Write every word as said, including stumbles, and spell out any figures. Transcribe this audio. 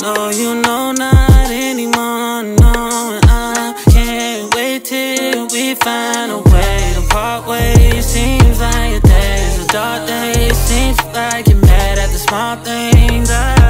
No, you know not anymore, no. I can't wait till we find a way to part ways. Seems like your days are dark days. Seems like you're mad at the small things. I